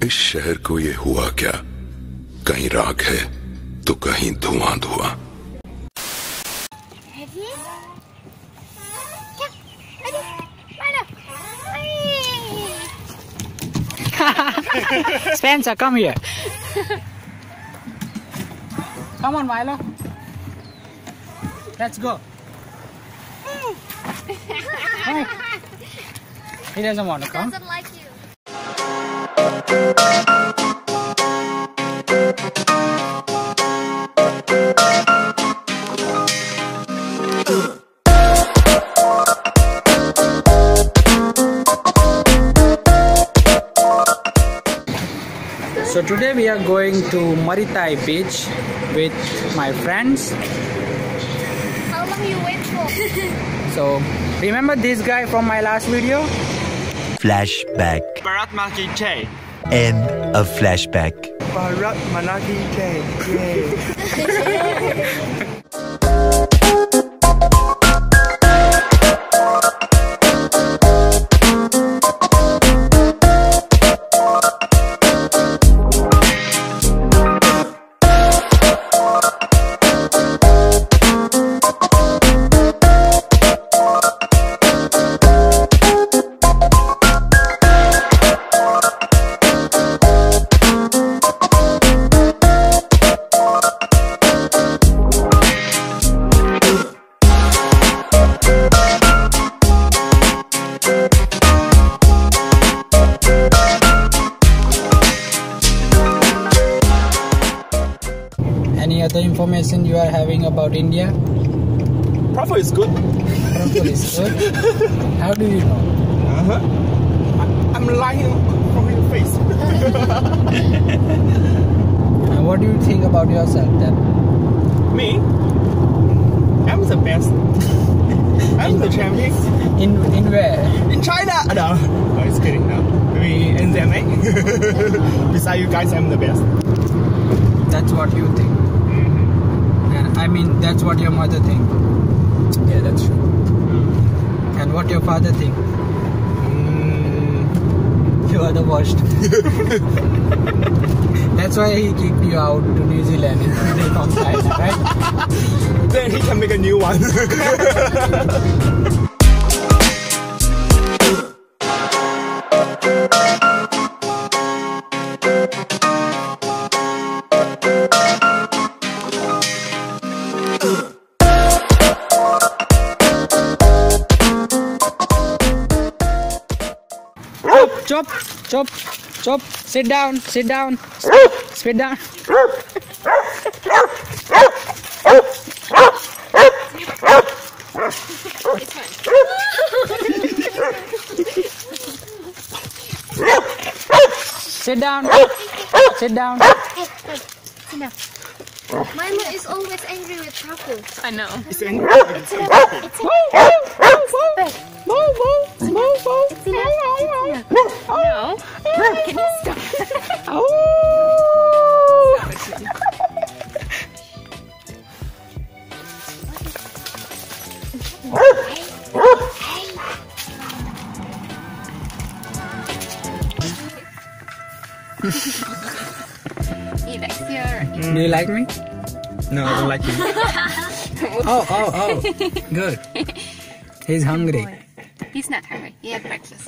इस शहर को ये हुआ क्या? कहीं राख है तो कहीं धुआं धुआं। Spencer, come here. Come on, Milo. Let's go. Hey. He doesn't want to come. He doesn't like you. So today we are going to Maritai Beach with my friends. How long you wait for? So remember this guy from my last video? Flashback. Bharat Maki J. End of flashback. Bharat Manaki J. Any other information you are having about India? Prophet is good. Prophet is good. How do you know? I'm lying from your face. And what do you think about yourself then? Me? I'm the best. I'm the champion. In where? In China! No, I was kidding. No. Maybe in ZMA. Besides you guys, I'm the best. That's what you think. And I mean, that's what your mother think. Yeah, that's true. And what your father think. You are the worst. That's why he kicked you out to New Zealand instead of Thailand, right? Then he can make a new one. Chop, chop, chop. Sit down, sit down. Sit down. Sit down. Sit down. Milo is always angry with Prafu. I know. It's angry. No. Can you stop? He likes your... Do you like me? No, I don't like you. Oh. Good. He's hungry. He's not hungry. He had breakfast.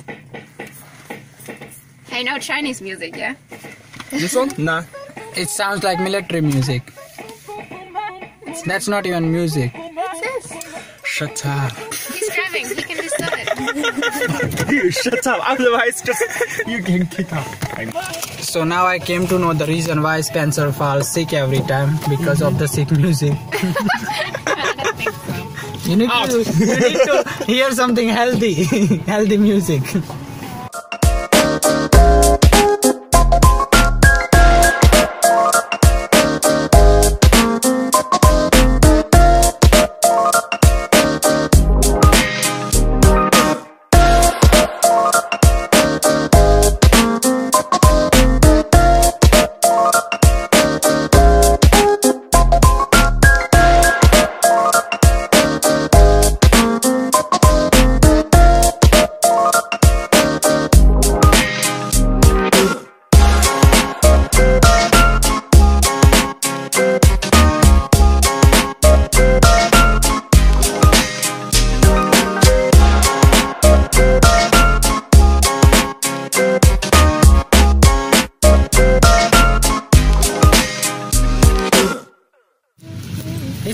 I know Chinese music, yeah? This one? Nah. It sounds like military music. That's not even music. What's this? Shut up. He's driving. He can disturb it. You shut up. Otherwise, just you can kick out. So now I came to know the reason why Spencer falls sick every time because of the sick music. I don't think so. You need to hear something healthy, healthy music.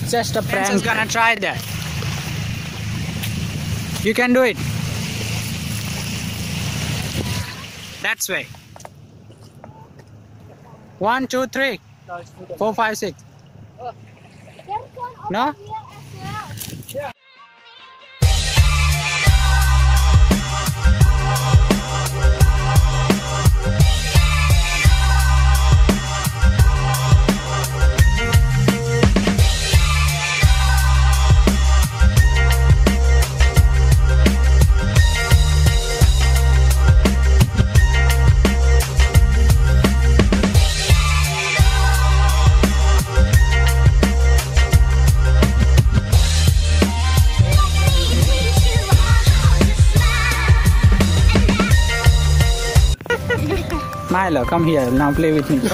It's just a prank. Spencer's gonna try that. You can do it. That's way. 1, 2, 3, 4, 5, 6. No? Milo, come here. Now play with me.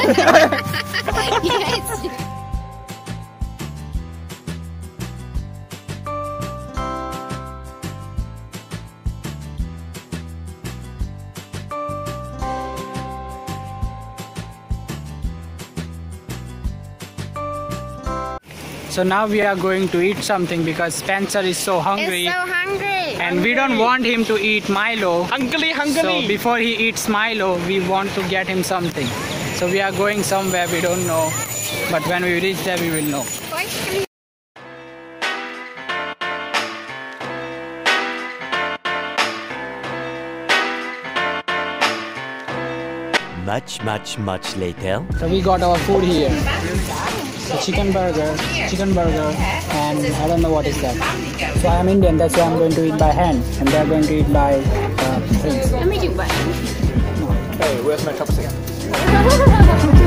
So now we are going to eat something because Spencer is so hungry. He's so hungry. And we don't want him to eat Milo. Hungry. So before he eats Milo, we want to get him something. So we are going somewhere we don't know. But when we reach there, we will know. Much later. So we got our food here. The chicken burger, and I don't know what is that. So I am Indian, that's why I'm going to eat by hand, and they are going to eat by things. Hey, where's my chopstick?